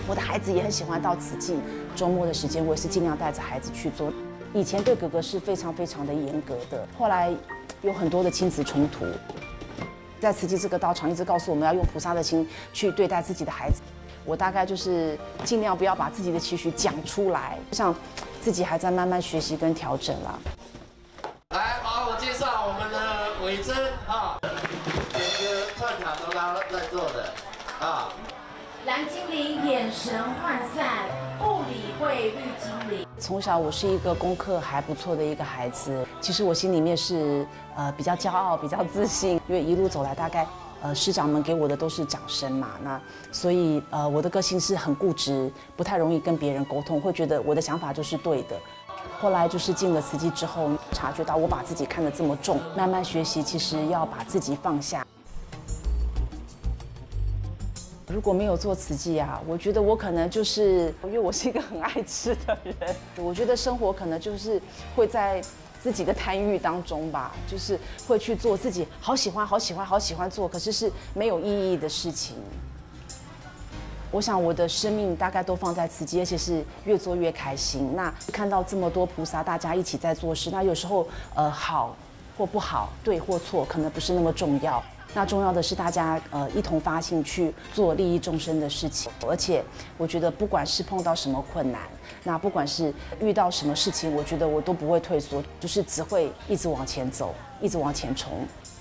我的孩子也很喜欢到慈济，周末的时间我也是尽量带着孩子去做。以前对哥哥是非常非常的严格的，后来有很多的亲子冲突。在慈济这个道场一直告诉我们要用菩萨的心去对待自己的孩子，我大概就是尽量不要把自己的期许讲出来，像自己还在慢慢学习跟调整啦。 来，好，我介绍我们的伟珍啊，这个串场都他在做的啊。 蓝精灵眼神涣散，不理会绿精灵。 从小我是一个功课还不错的一个孩子，其实我心里面是比较骄傲、比较自信，因为一路走来大概师长们给我的都是掌声嘛，那所以我的个性是很固执，不太容易跟别人沟通，会觉得我的想法就是对的。后来就是进了慈济之后，察觉到我把自己看得这么重，慢慢学习，其实要把自己放下。如果没有做慈济啊，我觉得我可能就是，因为我是一个很爱吃的人，我觉得生活可能就是会在自己的贪欲当中吧，就是会去做自己好喜欢、好喜欢、好喜欢做，可是是没有意义的事情。我想我的生命大概都放在慈济，而且是越做越开心。那看到这么多菩萨，大家一起在做事，那有时候好或不好，对或错，可能不是那么重要。那重要的是大家一同发心去做利益众生的事情，而且我觉得不管是碰到什么困难，那不管是遇到什么事情，我觉得我都不会退缩，就是只会一直往前走，一直往前冲。